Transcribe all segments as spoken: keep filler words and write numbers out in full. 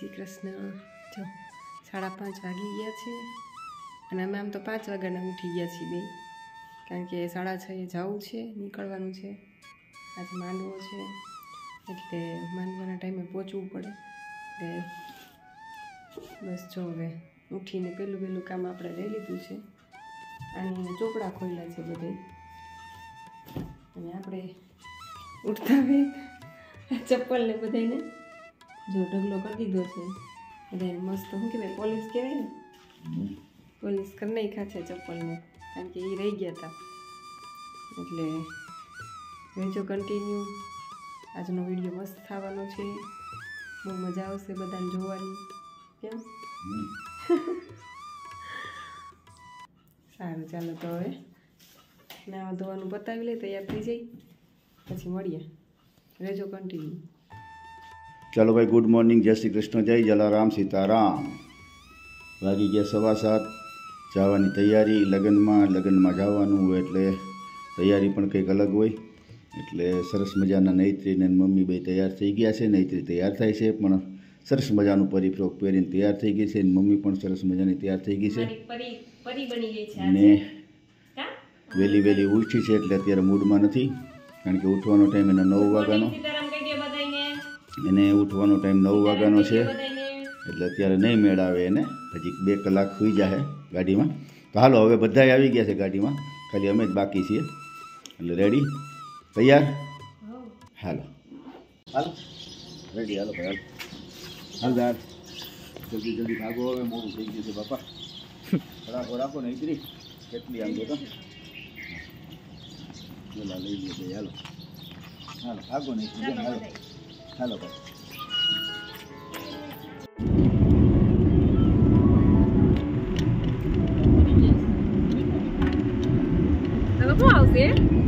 શ્રી કૃષ્ણ। જો સાડા પાંચ વાગી ગયા છે અને અમે આમ તો પાંચ વાગ્યાના ઉઠી ગયા છીએ બે, કારણ કે સાડા છ એ જવું છે, નીકળવાનું છે, આજે માંડવો છે એટલે માંડવાના ટાઈમે પહોંચવું પડે। એટલે બસ જો હવે ઉઠીને પહેલું પહેલું કામ આપણે લઈ લીધું છે। અને ચોપડા ખોલ્યા છે બધે, અને આપણે ઉઠતા હોય ચપ્પલને બધાને જો ઢગલો કરી દીધો છે બધાને મસ્ત, શું કહેવાય પોલિશ કહેવાય ને, પોલિશ કરી નાખ્યા છે ચપ્પલને, કારણ કે એ રહી ગયા હતા। એટલે રહેજો કન્ટિન્યુ, આજનો વિડીયો મસ્ત થવાનો છે, બહુ મજા આવશે બધાને જોવાની। કેમ સારું, ચાલો તો હવે નાવા ધોવાનું પતાવી લે, તૈયાર થઈ જાય, પછી મળીએ, રહેજો કન્ટિન્યુ। चलो भाई, गुड मॉर्निंग, जय श्री कृष्ण, जय जलाराम सीताराम। वागी गया सवा सात, जवानी तैयारी लगन में लगन में जवानुं होय एटले तैयारी पण कंईक अलग होय। एटले सरस मजाना नैत्री ने मम्मी बे तैयार थई गया छे। नैत्री तैयार थाय छे पण सरस मजानुं परिफ्रॉक पहेरीने तैयार थई गई छे। मम्मी पण सरस मजानी तैयार थई गई छे ने वेली वेली उठी छे एटले अत्यारे मूडमां नथी, कारण के उठवानो टाइम एनो नौ वाग्यानो, એને ઉઠવાનો ટાઈમ નવ વાગ્યાનો છે એટલે અત્યારે નહીં મેળ આવે એને, હજી બે કલાક સુઈ જાય ગાડીમાં। તો હાલો હવે બધાય આવી ગયા છે ગાડીમાં, ખાલી અમે જ બાકી છીએ, એટલે રેડી તૈયાર? હાલો હાલો રેડી, હાલો ભાઈ હાલ હાલ જલ્દી જલ્દી ભાગો, હવે મોડું થઈ ગયું છે બાપા। રાખો રાખો ને ઇતરી કેટલી આમ તો પેલા લઈ લે ભાઈ, હાલો હાલો ભાગો ને ઇતરી, હાલો हेलो भाई, હવે શું આવશે?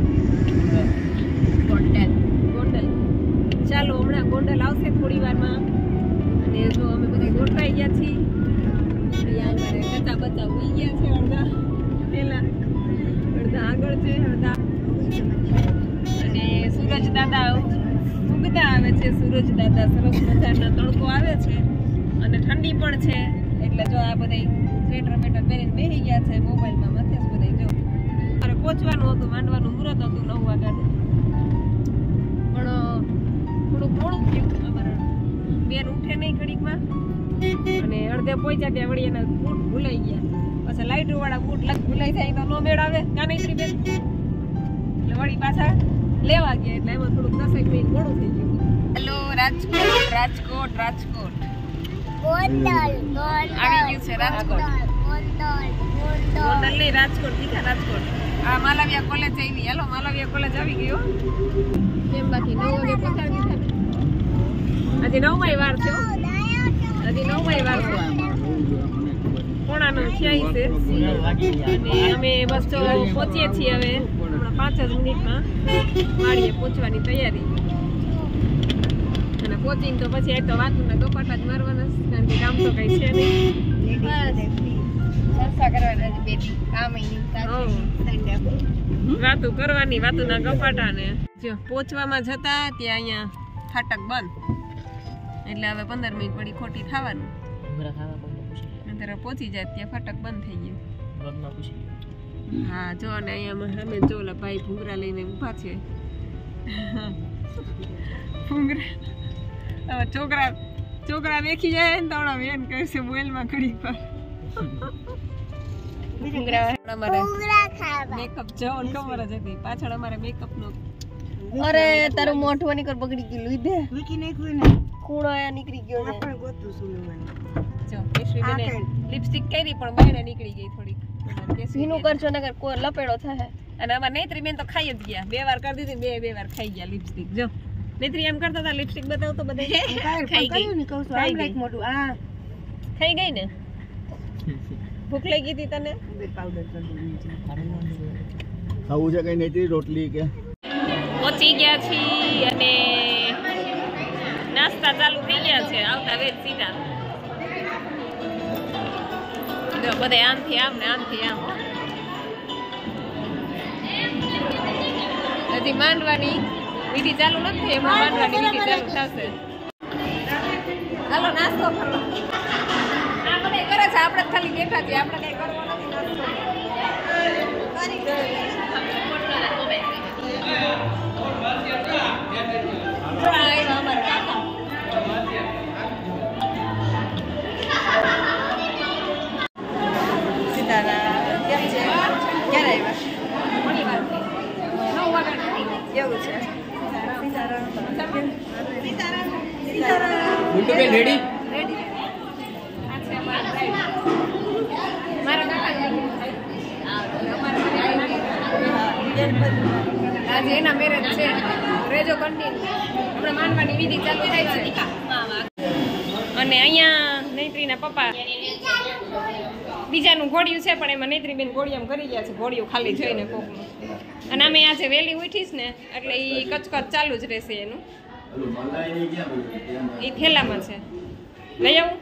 ગોંડલ ગોંડલ ચાલો હમણાં ગોંડલ આવશે થોડી વારમાં। અને જો અમે બધા ગોઠવાઈ ગયા છીએ, અહીંયા અમારે કચા બચા ઉઈ ગયા છે, અડધા પેલા અડધા આગળ છે, અડધા અને સૂરજ દાદા ઉગતા આવે છે। સૂરજ દાદા સરસ મજાના તડકો આવે છે અને ઠંડી પણ છે, એટલે જો આ બધા સ્વેટર બેટર પહેરીને બેસી ગયા છે, મોબાઈલમાં માથે જ બધા જો મારે પહોંચવાનું હતું, માંડવાનું મુહૂર્ત હતું નવ વાગ્યાનું, પણ થોડુંક મોડું થયું, અમારા બેન ઉઠે નહીં ઘડીકમાં, અને અડધે પહોંચ્યા ત્યાં વળી એના બૂટ ભૂલાઈ ગયા, પછી લાઇટો વાળા બૂટ લગ ભૂલાઈ જાય તો નો મેળ આવે કાનેશ્રી બેન, એટલે વળી પાછા લેવા ગયા, એટલે એમાં થોડુંક દસેક મિનિટ મોડું થઈ ગયું। હેલો રાજકોટ રાજકોટ રાજકોટ ગોંડલ ગોંડલ આવી ગયું છે રાજકોટ, ગોંડલ નહીં રાજકોટ, દીધા રાજકોટ। આ માલવિયા કોલેજ આવી, હેલો માલવિયા કોલેજ આવી ગયો કેમ, બાકી નવ વાગે પહોંચાડી દીધા, હજી નવમાય વાર છે, હજી નવમાય વાર છે, પોણા નો થયા છે, અને અમે બસ તો પહોંચીએ છીએ હવે પાંચ જ મિનિટમાં વાડીએ પહોંચવાની તૈયારી, અને પહોંચીને તો પછી આ તો વાતુના દોપાટા જ મારવાના, કારણ કે કામ તો કઈ છે નહીં, વાતું કરવાની, વાતુના ગપાટા ને જો પહોંચવામાં જતા ત્યાં અહીંયા ફાટક બંધ, એટલે હવે પંદર મિનિટ પડી ખોટી થવાનું, અત્યારે પહોંચી જાય ત્યાં ફાટક બંધ થઈ ગયું। હા જો, અને અહીંયા સામે જો ઓલા ભાઈ ભૂંગરા લઈને ઊભા છે, ભૂંગરા હવે છોકરા છોકરા દેખી જાય ને તો વેન કરશે મોબાઈલમાં ઘડી પર, ભૂંગરા અમારે મેકઅપ જવાનું ખબર જ હતી, પાછળ અમારે મેકઅપ નો, અરે તારું મોઢું નીકળ બગડી ગયું, લીધે વીકી નાખ્યું ને ખૂણો આયા નીકળી ગયો છે, આપણે ગોતું સુલવાનું જો કેશરી બેને લિપસ્ટિક કરી પણ બહાર નીકળી ગઈ થોડીક, ભીનું કરજો નકર કોઈ લપેડો થાય, અને અમાર નૈત્રી બેન તો ખાઈ જ ગયા, બે વાર કરી દીધી, બે બે વાર ખાઈ ગયા લિપસ્ટિક, જો નૈત્રી એમ કરતા હતા લિપસ્ટિક બતાવ તો બધા ખાઈ ગઈ ને, કહું છું આમ લાઈક મોટું આ ખાઈ ગઈ ને, ભૂખ લાગી હતી તને, પાવડર ખાવું છે કઈ નૈત્રી રોટલી કે? પહોંચી ગયા છીએ અને નાસ્તા ચાલુ થઈ ગયા છે, આવતા વેત સીધા જો બધા આમથી આમ ને આમથી આમ, હજી માંડવાની વિધિ ચાલુ નથી, એમાં માંડવાની વિધિ ચાલુ થશે। હાલો નાસ્તો કરો. આ બધા કરે છે, આપણે ખાલી બેઠા છીએ, આપણે કઈ કરવો નથી નાસ્તો. સીતારામ કેમ છે? ક્યારે આવ્યા? ઘણી વાર થઈ. નવ વાગ્યા એવું છે. સીતારામ સીતારામ ગુંટુબેન રેડી? રેડી. આ છે અમારા ડ્રાઈવર. મારા કાકા આજે એના મેરેજ છે. રેજો કન્ટિન્યુ. હમણાં માનવાની વિધિ ચાલુ થાય છે. અને અહીંયા નૈત્રીના પપ્પા બીજાનું ઘોડિયું છે, પણ એમાં નૈત્રીબેન ઘોડિયામાં કરી ગયા છે. ઘોડિયું ખાલી જોઈને કોકનું. અને અમે આજે વહેલી ઉઠીશ ને એટલે એ કચકચ ચાલુ જ રહેશે એનું. એ થેલામાં છે. લઈ આવું?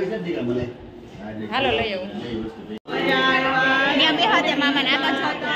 હાલો લઈ આવું. ત્યાં બેહો તે મામા નાનો છો તો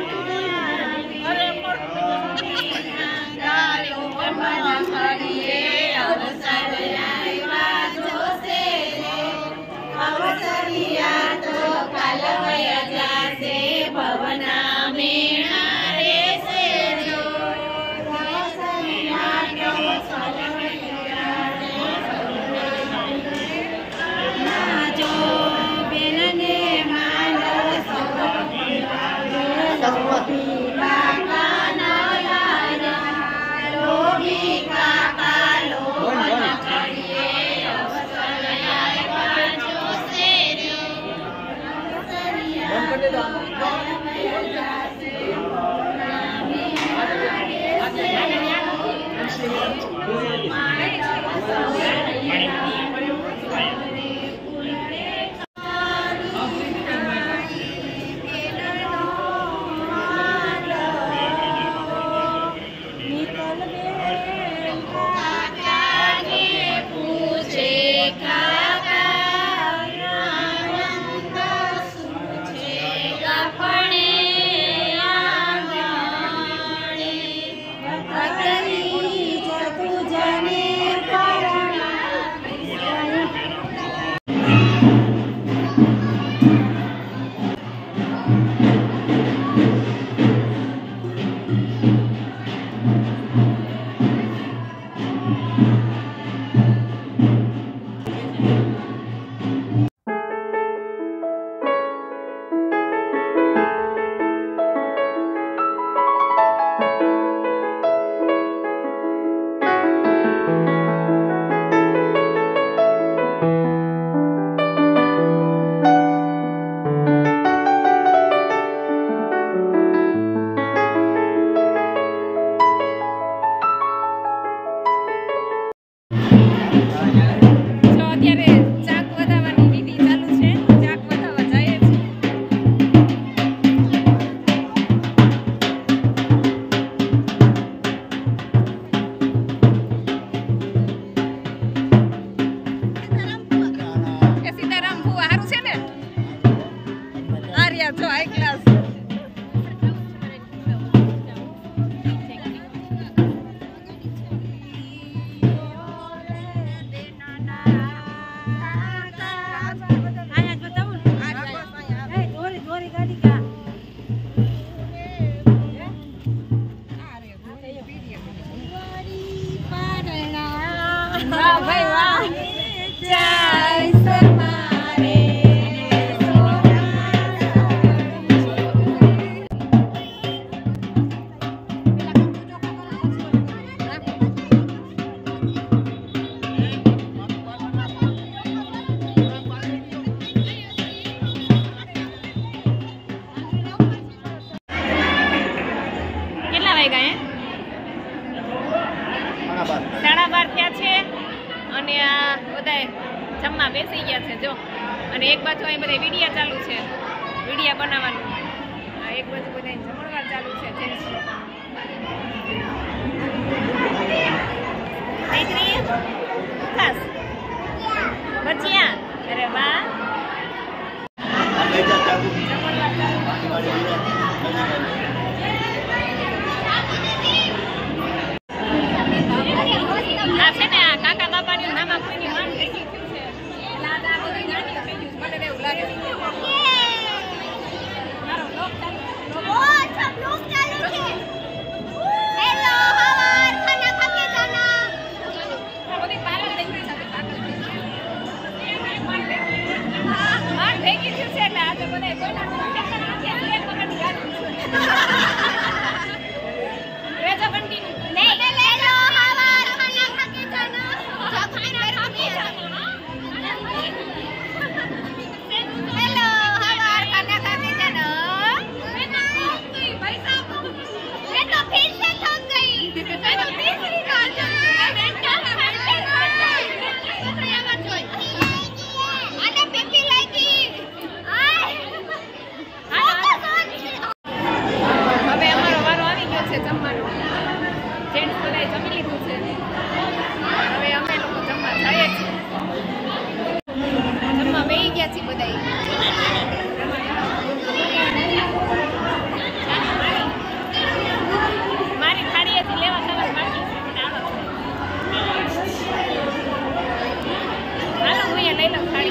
સાડા બાર થયા છે અને આ બધા જમવા બેસી ગયા છે જો. અને એક બાજુ અહીં બધા વિડિયા ચાલુ છે, વિડિયા બનાવવાનું. એક બાજુ બધા જમણવાર ચાલુ છે. ખાસ ભજીયા. અરે વાહ. આ છે ને આ કાકા બાપાની નામા કોઈની માંગ થઈ ગઈ. મારી થાળીએથી લેવા તરફ બાકી છે. હાલો હું અહીંયા લઈ લઉં થાળી.